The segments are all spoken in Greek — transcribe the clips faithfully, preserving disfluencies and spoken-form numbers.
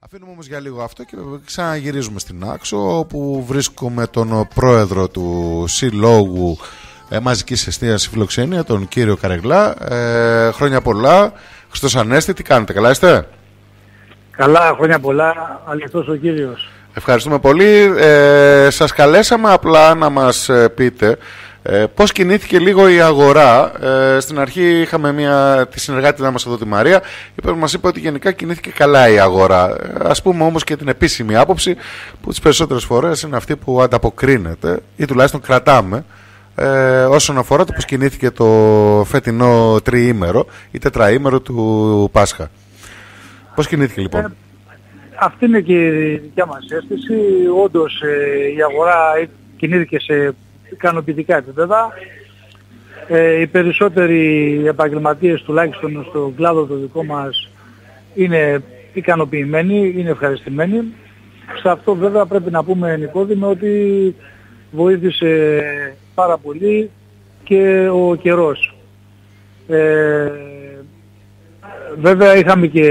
Αφήνουμε όμως για λίγο αυτό και ξαναγυρίζουμε στην Άξο, όπου βρίσκουμε τον πρόεδρο του Συλλόγου ε, Μαζικής Εστίασης Φιλοξενία, τον κύριο Καρεγλά. Ε, χρόνια πολλά. Χριστός Ανέστη, τι κάνετε, καλά είστε? Καλά, χρόνια πολλά, αληθώς ο κύριος. Ευχαριστούμε πολύ. Ε, σας καλέσαμε απλά να μας πείτε ε, πώς κινήθηκε λίγο η αγορά. Ε, στην αρχή είχαμε μια, τη συνεργάτη μας εδώ, τη Μαρία, η μας είπε ότι γενικά κινήθηκε καλά η αγορά. Ε, ας πούμε όμως και την επίσημη άποψη, που τις περισσότερες φορές είναι αυτή που ανταποκρίνεται ή τουλάχιστον κρατάμε, ε, όσον αφορά το πώς κινήθηκε το φετινό τριήμερο ή τετραήμερο του Πάσχα. Πώς κινήθηκε λοιπόν? Ε, αυτή είναι και η δικιά μας αίσθηση. Όντως ε, η αγορά κινήθηκε σε ικανοποιητικά επίπεδα. Ε, οι περισσότεροι επαγγελματίες, τουλάχιστον στον κλάδο το δικό μας, είναι ικανοποιημένοι, είναι ευχαριστημένοι. Σε αυτό βέβαια πρέπει να πούμε, Νικόδημε, ότι βοήθησε πάρα πολύ και ο καιρός. Ε, βέβαια είχαμε και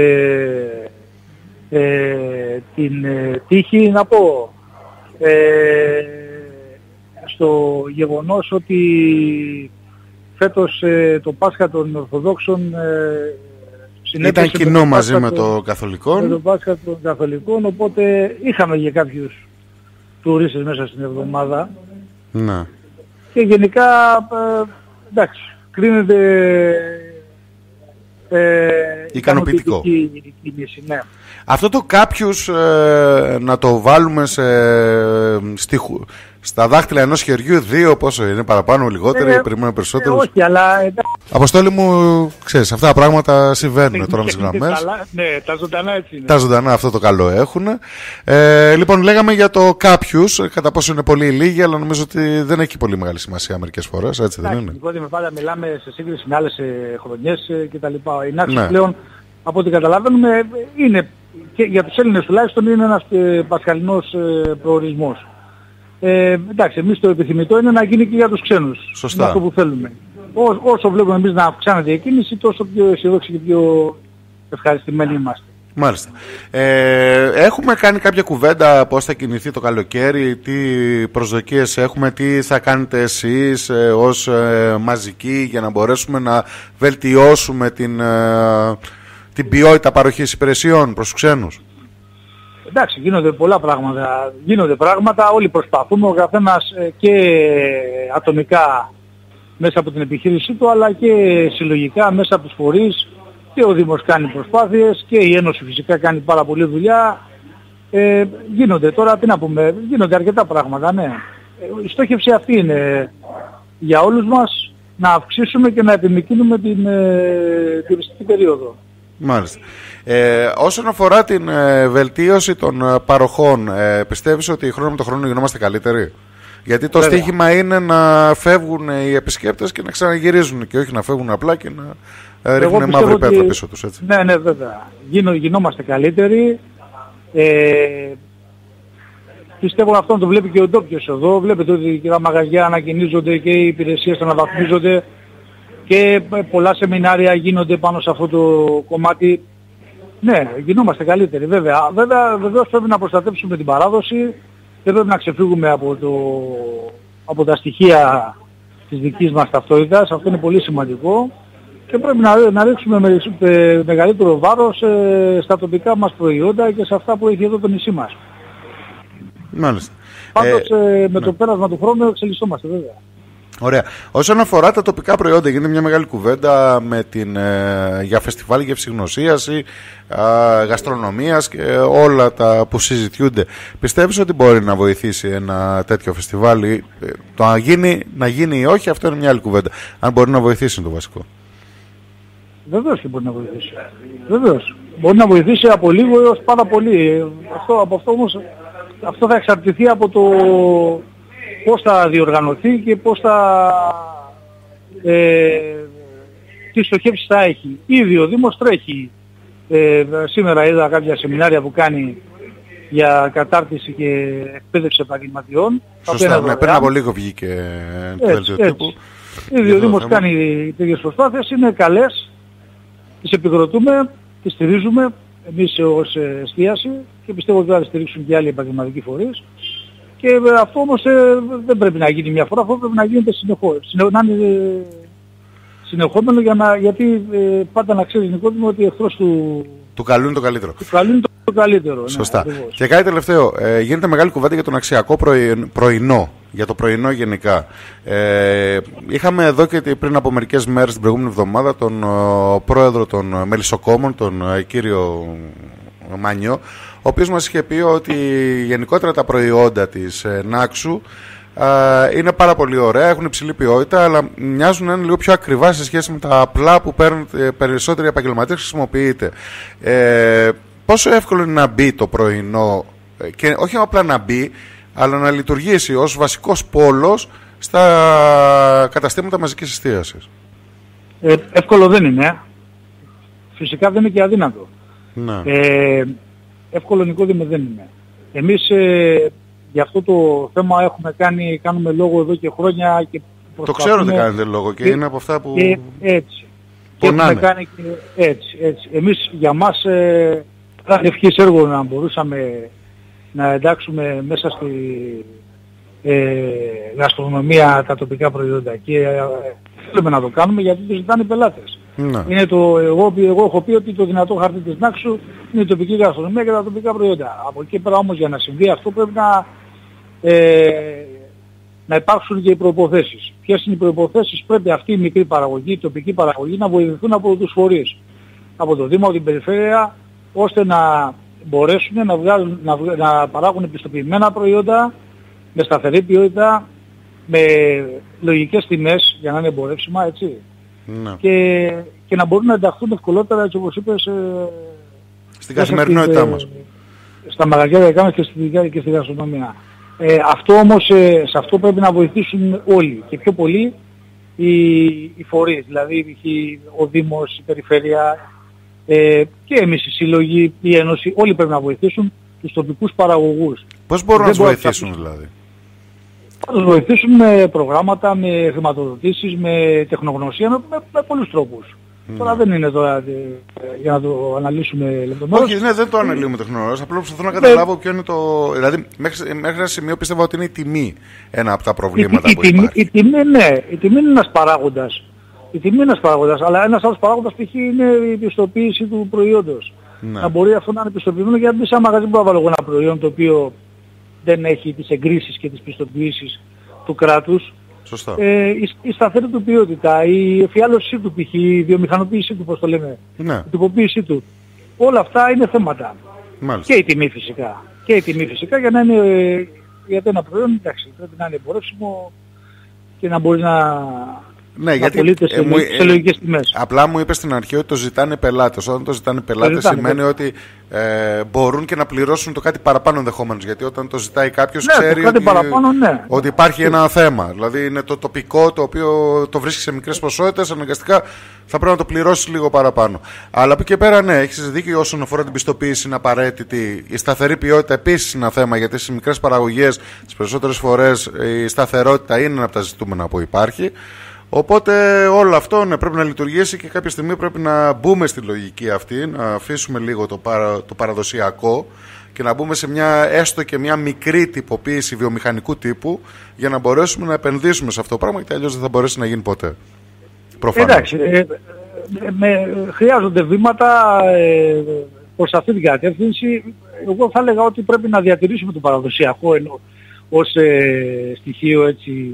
ε, την ε, τύχη, να πω, ε, στο γεγονός ότι φέτος ε, το Πάσχα των Ορθοδόξων ε, ήταν κοινό μαζί με το Καθολικό. Με το Πάσχα των Καθολικών, οπότε είχαμε και κάποιους τουρίστες μέσα στην εβδομάδα. Να. Και γενικά, ε, εντάξει, κρίνεται ε, ικανοποιητικό η κίνηση, ναι. Αυτό το κάποιους ε, να το βάλουμε σε, στη, στα δάχτυλα ενός χεριού, δύο, πόσο είναι, παραπάνω, λιγότερο, ε, περιμένουμε περισσότερους? Ε, όχι, αλλά... Αποστόλη μου, ξέρεις, αυτά τα πράγματα συμβαίνουν τώρα με τις γραμμές. Ναι, τα ζωντανά έτσι είναι. Τα ζωντανά αυτό το καλό έχουν. Ε, λοιπόν, λέγαμε για το κάποιους, κατά πόσο είναι πολύ λίγοι, αλλά νομίζω ότι δεν έχει πολύ μεγάλη σημασία μερικές φορές, έτσι δεν είναι? Λοιπόν, πάντα μιλάμε σε σύγκριση με άλλες χρονιές κτλ. Η Νάξη ναι. πλέον, από ό,τι καταλαβαίνουμε, είναι, και για τους Έλληνες τουλάχιστον, είναι ένας ε, πασχαλινός ε, προορισμός. Ε, εντάξει, εμείς το επιθυμητό είναι να γίνει και για τους ξένους. Σωστά. Είναι αυτό που θέλουμε. Ό, όσο βλέπουμε εμείς να αυξάνεται η κίνηση, τόσο πιο αισιοδόξοι και πιο ευχαριστημένοι είμαστε. Μάλιστα. Ε, έχουμε κάνει κάποια κουβέντα πώς θα κινηθεί το καλοκαίρι, τι προσδοκίες έχουμε, τι θα κάνετε εσείς ε, ως ε, μαζικοί για να μπορέσουμε να βελτιώσουμε την, ε, την ποιότητα παροχής υπηρεσιών προς τους ξένους? Εντάξει, γίνονται πολλά πράγματα. Γίνονται πράγματα, όλοι προσπαθούμε, ο καθένας ε, και ατομικά μέσα από την επιχείρησή του, αλλά και συλλογικά μέσα από τους φορείς. Και ο Δήμος κάνει προσπάθειες και η Ένωση φυσικά κάνει πάρα πολλή δουλειά. Ε, γίνονται τώρα, τι να πούμε, γίνονται αρκετά πράγματα, ναι. Η στόχευση αυτή είναι για όλους μας, να αυξήσουμε και να επιμικρύνουμε την ε, τουριστική περίοδο. Μάλιστα. Ε, όσον αφορά την ε, βελτίωση των ε, παροχών, ε, πιστεύεις ότι χρόνο με το χρόνο γινόμαστε καλύτεροι? Γιατί το Βέβαια. στοίχημα είναι να φεύγουν οι επισκέπτες και να ξαναγυρίζουν, και όχι να φεύγουν απλά και να ε, ρίχνουν μαύρη πέτρα ότι... πίσω τους, έτσι. Ναι, ναι, βέβαια. Γίνο, γινόμαστε καλύτεροι. Ε, πιστεύω αυτό το βλέπει και ο ντόπιος εδώ. Βλέπετε ότι και τα μαγαζιά ανακαινίζονται και οι υπηρεσίες αναβαθμίζονται και πολλά σεμινάρια γίνονται πάνω σε αυτό το κομμάτι. Ναι, γινόμαστε καλύτεροι, βέβαια. Βέβαια, βεβαίως πρέπει να προστατεύσουμε την παράδοση. Δεν πρέπει να ξεφύγουμε από, το, από τα στοιχεία της δικής μας ταυτότητας. Αυτό είναι πολύ σημαντικό. Και πρέπει να, να ρίξουμε με, με, μεγαλύτερο βάρος ε, στα τοπικά μας προϊόντα και σε αυτά που έχει εδώ το νησί μας. Μάλιστα. Πάντως ε, ε, με ναι. το πέρασμα του χρόνου εξελισσόμαστε, βέβαια. Ωραία. Όσον αφορά τα τοπικά προϊόντα, γίνεται μια μεγάλη κουβέντα με την, ε, για φεστιβάλ γευσηγνωσίας ή ε, γαστρονομίας και όλα τα που συζητιούνται. Πιστεύεις ότι μπορεί να βοηθήσει ένα τέτοιο φεστιβάλ? Ε, το να γίνει, να γίνει ή όχι, αυτό είναι μια άλλη κουβέντα. Αν μπορεί να βοηθήσει είναι το βασικό. Βεβαίως και μπορεί να βοηθήσει. Βεβαίως. Μπορεί να βοηθήσει από λίγο έως πάρα πολύ. Αυτό, από αυτό όμως, αυτό θα εξαρτηθεί από το πώς θα διοργανωθεί και πώς θα... Ε, τι στοχεύσεις θα έχει. Ήδη ο Δήμος τρέχει. Ε, σήμερα είδα κάποια σεμινάρια που κάνει για κατάρτιση και εκπαίδευση επαγγελματιών. Σωστά, ναι, πριν από λίγο βγήκε το δελτίο τύπου. Ήδη ο Δήμος κάνει τέτοιες προσπάθειες, είναι καλές, τις επικροτούμε, τις στηρίζουμε. εμείς ως εστίαση και πιστεύω ότι θα στηρίξουν και άλλοι επαγγελματικοί φορείς. Και ε, αυτό όμως ε, δεν πρέπει να γίνει μια φορά, αυτό πρέπει να γίνεται συνεχώς. Συνε, να είναι ε, συνεχόμενο για να, γιατί ε, πάντα να ξέρει Νικόδημο ότι εχθρός του... Του καλού είναι το καλύτερο. Του καλού είναι το καλύτερο. Σωστά. Ναι, και κάτι τελευταίο. Ε, γίνεται μεγάλη κουβέντα για τον αξιακό πρωινό. Για το πρωινό γενικά. Ε, είχαμε εδώ και πριν από μερικές μέρες την προηγούμενη εβδομάδα τον ο, πρόεδρο των Μελισσοκόμων, τον ε, κύριο Μάνιο, ο οποίος μας είχε πει ότι γενικότερα τα προϊόντα της ε, Νάξου ε, είναι πάρα πολύ ωραία, έχουν υψηλή ποιότητα, αλλά μοιάζουν να είναι λίγο πιο ακριβά σε σχέση με τα απλά που παίρνουν ε, περισσότεροι επαγγελματίες χρησιμοποιείται. Ε, πόσο εύκολο είναι να μπει το πρωινό, ε, και όχι απλά να μπει, αλλά να λειτουργήσει ως βασικός πόλος στα καταστήματα μαζικής εστίασης. Ε, εύκολο δεν είναι. Φυσικά δεν είναι και αδύνατο. Ναι. Ε, εύκολο Νικόδημο δεν είναι. Εμείς ε, για αυτό το θέμα έχουμε κάνει, κάνουμε λόγο εδώ και χρόνια. Και το ξέρω ότι κάνετε λόγο και, και είναι από αυτά που και, έτσι. πονάνε. Και κάνει και, έτσι, έτσι. Εμείς για μας ε, ήταν ευχής έργο να μπορούσαμε να εντάξουμε μέσα στη ε, γαστρονομία τα τοπικά προϊόντα και ε, θέλουμε να το κάνουμε γιατί το ζητάνε οι πελάτες. Ναι. Είναι το, εγώ, εγώ έχω πει ότι το δυνατό χαρτί της Νάξου είναι η τοπική γαστρονομία και τα τοπικά προϊόντα. Από εκεί πέρα όμως για να συμβεί αυτό πρέπει να, ε, να υπάρξουν και οι προϋποθέσεις. Ποιες είναι οι προϋποθέσεις? Πρέπει αυτή η μικρή παραγωγή, η τοπική παραγωγή να βοηθηθούν από τους φορείς, από το Δήμο, από την Περιφέρεια, ώστε να μπορέσουν να, βγάλουν, να, βγα, να παράγουν επιστοποιημένα προϊόντα με σταθερή ποιότητα, με λογικές τιμές για να είναι εμπορεύσιμα, έτσι. Ναι. Και, και να μπορούν να ενταχθούν ευκολότερα, έτσι όπως είπες, ε, στην καθημερινότητά ε, μας. Στα μαγαζιά δικά μας και στη, και στη γαστρονομία. Ε, αυτό όμως, ε, σε αυτό πρέπει να βοηθήσουν όλοι και πιο πολύ οι, οι φορείς, δηλαδή ο Δήμος, η Περιφέρεια, Ε, και εμείς οι σύλλογοι, η Ένωση, όλοι πρέπει να βοηθήσουν τους τοπικούς παραγωγούς. Πώς μπορούν να τους βοηθήσουν δηλαδή? Θα τους βοηθήσουν με προγράμματα, με χρηματοδοτήσεις, με τεχνογνωσία, με, με, με πολλούς τρόπους. Mm. Τώρα δεν είναι τώρα ε, για να το αναλύσουμε λεπτομέρειες. Όχι, ναι, δεν το αναλύουμε τεχνογνωσίες. Απλώς προσπαθώ να καταλάβω ποιο είναι το... Δηλαδή, μέχρι, μέχρι ένα σημείο πίστευα ότι είναι η τιμή ένα από τα προβλήματα η, που η, υπάρχει. Η τιμή, ναι, η τιμή είναι ένας παράγοντας. Η τιμή είναι ένας παράγοντας, αλλά ένας άλλος παράγοντας π.χ. είναι η πιστοποίηση του προϊόντος. Ναι. Να μπορεί αυτό να είναι πιστοποιημένο, γιατί σαν μαγαζί μπορώ να βάλω ένα προϊόν το οποίο δεν έχει τις εγκρίσεις και τις πιστοποιήσεις του κράτους. Σωστά. Ε, η, η σταθερή του ποιότητα, η εφιάλωσή του π.χ., η βιομηχανοποίησή του, πώς το λέμε, ναι. η τυποποίησή του. Όλα αυτά είναι θέματα. Μάλιστα. Και η τιμή φυσικά. Και η τιμή φυσικά για να είναι, γιατί ένα προϊόν, εντάξει, πρέπει να είναι εμπορεύσιμο και να μπορεί να... Ναι, γιατί σε, ε, μου, σε λογικές τιμές. Απλά μου είπε στην αρχή ότι το ζητάνε πελάτες. Όταν το ζητάνε πελάτες το σημαίνει ναι. ότι ε, μπορούν και να πληρώσουν το κάτι παραπάνω ενδεχομένως. Γιατί όταν το ζητάει κάποιος, ναι, ξέρει ότι, παραπάνω, ναι. ότι υπάρχει ένα θέμα. Δηλαδή είναι το τοπικό το οποίο το βρίσκει σε μικρές ποσότητες, αναγκαστικά θα πρέπει να το πληρώσεις λίγο παραπάνω. Αλλά από εκεί πέρα, ναι, έχεις δίκιο όσον αφορά την πιστοποίηση είναι απαραίτητη. Η σταθερή ποιότητα επίσης είναι ένα θέμα, γιατί στις μικρές παραγωγές τις περισσότερες φορές η σταθερότητα είναι ένα από τα ζητούμενα που υπάρχει. Οπότε όλο αυτό ναι, πρέπει να λειτουργήσει και κάποια στιγμή πρέπει να μπούμε στη λογική αυτή, να αφήσουμε λίγο το, παρα, το παραδοσιακό και να μπούμε σε μια έστω και μια μικρή τυποποίηση βιομηχανικού τύπου για να μπορέσουμε να επενδύσουμε σε αυτό το πράγμα, γιατί αλλιώς δεν θα μπορέσει να γίνει ποτέ. Προφανώς. Εντάξει, ε, με, χρειάζονται βήματα ε, προς αυτή την κατεύθυνση. Εγώ θα έλεγα ότι πρέπει να διατηρήσουμε το παραδοσιακό ενώ, ως ε, στοιχείο έτσι,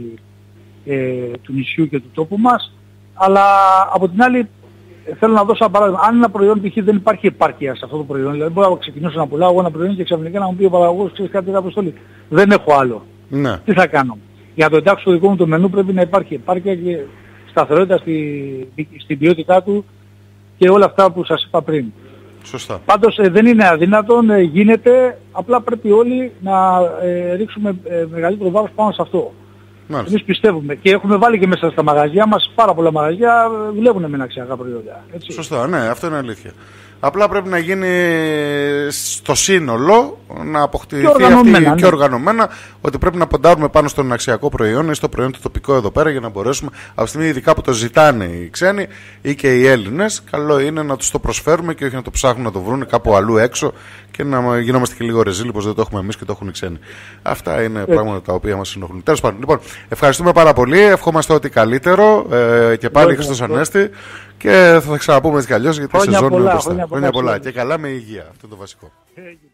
Ε, του νησιού και του τόπου μας, αλλά από την άλλη θέλω να δώσω ένα παράδειγμα. Αν ένα προϊόν π.χ. δεν υπάρχει επάρκεια σε αυτό το προϊόν, δηλαδή μπορώ να ξεκινήσω να πουλάω εγώ ένα προϊόν και ξαφνικά να μου πει ο παραγωγός, ξέρεις κάτι, αποστολή. Δεν έχω άλλο. Ναι. Τι θα κάνω? Για να το εντάξω στο δικό μου το μενού πρέπει να υπάρχει επάρκεια και σταθερότητα στη, στην ποιότητά του και όλα αυτά που σας είπα πριν. Σωστά. Πάντως ε, δεν είναι αδύνατον, ε, γίνεται, απλά πρέπει όλοι να ε, ρίξουμε ε, μεγαλύτερο βάρος πάνω σε αυτό. Μάλιστα. Εμείς πιστεύουμε και έχουμε βάλει και μέσα στα μαγαζιά μας, πάρα πολλά μαγαζιά δουλεύουν με αξιακά προϊόντα. Έτσι. Σωστά, ναι, αυτό είναι αλήθεια. Απλά πρέπει να γίνει στο σύνολο, να αποκτηθεί και οργανωμένα, αυτή ναι. και οργανωμένα, ότι πρέπει να ποντάρουμε πάνω στον αξιακό προϊόν ή στο προϊόν το τοπικό εδώ πέρα για να μπορέσουμε, από τη στιγμή ειδικά που το ζητάνε οι ξένοι ή και οι Έλληνες, καλό είναι να τους το προσφέρουμε και όχι να το ψάχνουν να το βρουν κάπου αλλού έξω και να γινόμαστε και λίγο ρεζίλοι πως δεν το έχουμε εμείς και το έχουν οι ξένοι. Αυτά είναι Έτσι. πράγματα τα οποία μας ενοχλούν. Τέλος πάντων, λοιπόν, ευχαριστούμε πάρα πολύ, ευχόμαστε ό,τι καλύτερο ε, και πάλι Χριστός Ανέστη. Και θα τα ξαναπούμε έτσι κι αλλιώς γιατί η σεζόν είναι μπροστά. Χρόνια πολλά και καλά με υγεία. Αυτό είναι το βασικό.